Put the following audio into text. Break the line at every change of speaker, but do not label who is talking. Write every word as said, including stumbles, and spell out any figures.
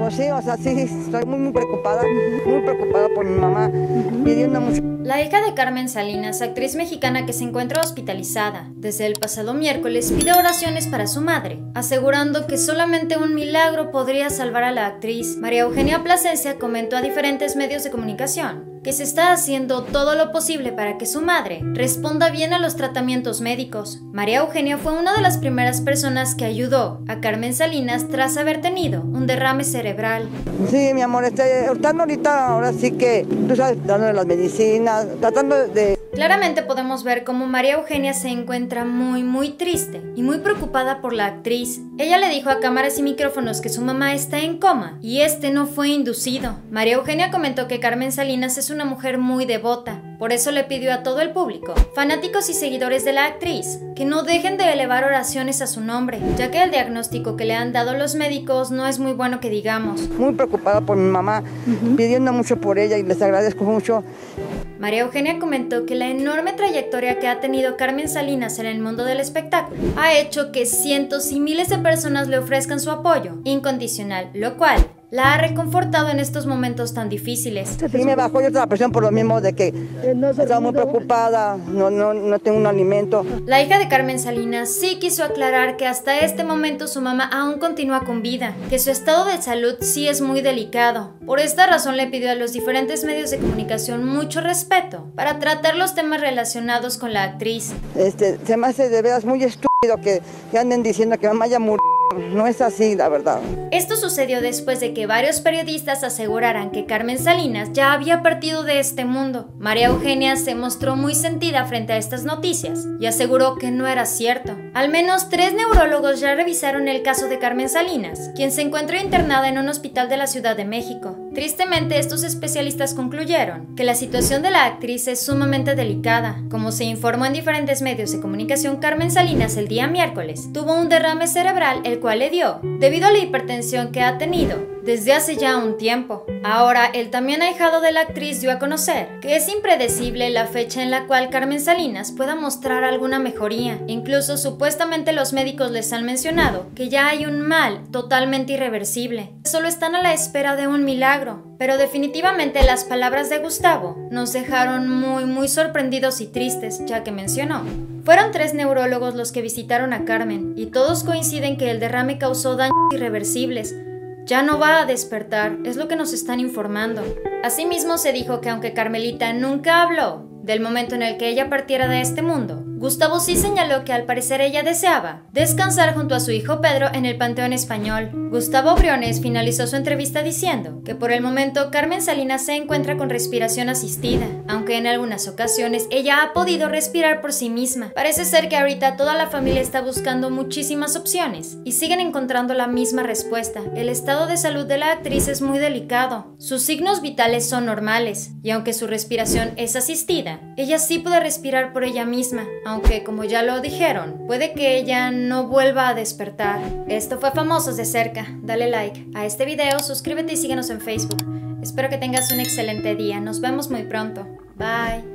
Pues sí, o sea, sí, estoy muy, muy preocupada, muy preocupada por mi mamá, pidiendo mucho.
La hija de Carmen Salinas, actriz mexicana que se encuentra hospitalizada desde el pasado miércoles, pide oraciones para su madre, asegurando que solamente un milagro podría salvar a la actriz. María Eugenia Plasencia comentó a diferentes medios de comunicación que se está haciendo todo lo posible para que su madre responda bien a los tratamientos médicos. María Eugenia fue una de las primeras personas que ayudó a Carmen Salinas tras haber tenido un derrame cerebral.
Sí, mi amor, este, estando ahorita, ahora sí que, tú sabes, dándole las medicinas, tratando de...
Claramente podemos ver cómo María Eugenia se encuentra muy muy triste y muy preocupada por la actriz. Ella le dijo a cámaras y micrófonos que su mamá está en coma y este no fue inducido. María Eugenia comentó que Carmen Salinas es una mujer muy devota, por eso le pidió a todo el público, fanáticos y seguidores de la actriz, que no dejen de elevar oraciones a su nombre, ya que el diagnóstico que le han dado los médicos no es muy bueno que digamos.
Muy preocupada por mi mamá, uh-huh. pidiendo mucho por ella y les agradezco mucho.
María Eugenia comentó que la enorme trayectoria que ha tenido Carmen Salinas en el mundo del espectáculo ha hecho que cientos y miles de personas le ofrezcan su apoyo incondicional, lo cual la ha reconfortado en estos momentos tan difíciles.
Sí, me bajó yo la presión por lo mismo de que estaba muy preocupada, no, no, no tengo un alimento.
La hija de Carmen Salinas sí quiso aclarar que hasta este momento su mamá aún continúa con vida, que su estado de salud sí es muy delicado. Por esta razón le pidió a los diferentes medios de comunicación mucho respeto para tratar los temas relacionados con la actriz.
Este, se me hace de veras muy estúpido que, que anden diciendo que mamá ya murió. No es así, la verdad.
Esto sucedió después de que varios periodistas aseguraran que Carmen Salinas ya había partido de este mundo. María Eugenia se mostró muy sentida frente a estas noticias y aseguró que no era cierto. Al menos tres neurólogos ya revisaron el caso de Carmen Salinas, quien se encuentra internada en un hospital de la Ciudad de México. Tristemente, estos especialistas concluyeron que la situación de la actriz es sumamente delicada. Como se informó en diferentes medios de comunicación, Carmen Salinas el día miércoles tuvo un derrame cerebral el cual le dio debido a la hipertensión que ha tenido desde hace ya un tiempo. Ahora, el también ahijado de la actriz dio a conocer que es impredecible la fecha en la cual Carmen Salinas pueda mostrar alguna mejoría. Incluso supuestamente los médicos les han mencionado que ya hay un mal totalmente irreversible. Solo están a la espera de un milagro. Pero definitivamente las palabras de Gustavo nos dejaron muy muy sorprendidos y tristes, ya que mencionó: fueron tres neurólogos los que visitaron a Carmen y todos coinciden que el derrame causó daños irreversibles. Ya no va a despertar, es lo que nos están informando. Asimismo se dijo que aunque Carmelita nunca habló del momento en el que ella partiera de este mundo, Gustavo sí señaló que al parecer ella deseaba descansar junto a su hijo Pedro en el Panteón Español. Gustavo Briones finalizó su entrevista diciendo que por el momento Carmen Salinas se encuentra con respiración asistida, aunque en algunas ocasiones ella ha podido respirar por sí misma. Parece ser que ahorita toda la familia está buscando muchísimas opciones y siguen encontrando la misma respuesta. El estado de salud de la actriz es muy delicado. Sus signos vitales son normales y aunque su respiración es asistida, ella sí puede respirar por ella misma, aunque como ya lo dijeron, puede que ella no vuelva a despertar. Esto fue Famosos de Cerca. Dale like a este video, suscríbete y síguenos en Facebook. Espero que tengas un excelente día. Nos vemos muy pronto. Bye.